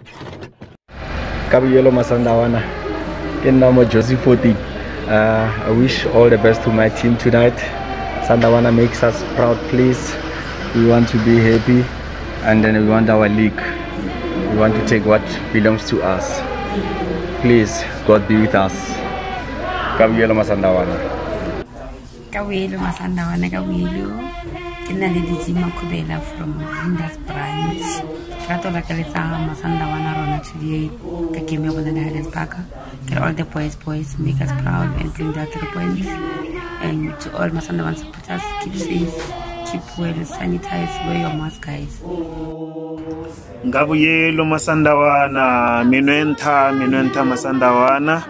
Kabuyelo Masandawana, Kenamo Josie 14. I wish all the best to my team tonight. Sandawana makes us proud, please. We want to be happy, and then we want our league. We want to take what belongs to us. Please, God be with us. Kabuyelo Masandawana. Kabuyelo Masandawana, Kabuyelo. Kinalidijima Kubela from Indus Branch. Ratola Kalita Masandawana Rona today. Kakime with the Highlands Parker. Get all the boys, make us proud and bring that 3 points. And to all Masandawana supporters, keep safe, keep well, sanitize, wear your mask, guys. Kabuyelo Masandawana, Minuenta Masandawana.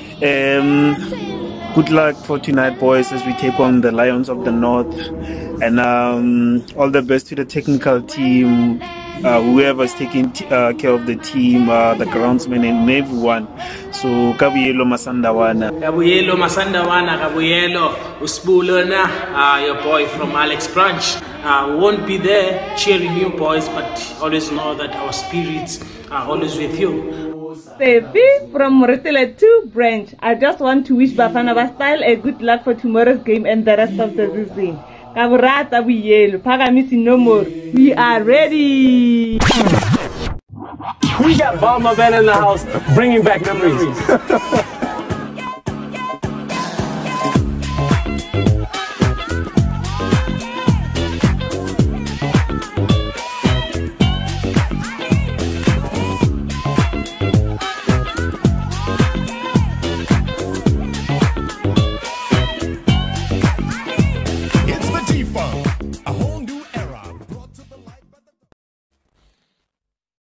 Good luck for tonight, boys, as we take on the Lions of the North. And all the best to the technical team, whoever's taking care of the team, the groundsmen and everyone. So Kabuyelo Masandawana. Kabuyelo Masandawana, Kabuyelo Usbulona, your boy from Alex Branch. We won't be there cheering you boys, but always know that our spirits are always with you. Stevie from Moretele 2 Branch. I just want to wish Bafana Bastyle a good luck for tomorrow's game and the rest of the season. Kaburata Kabuyelo, Pagamisi no more. We are ready. We got Bob Mabel in the house, bringing back memories.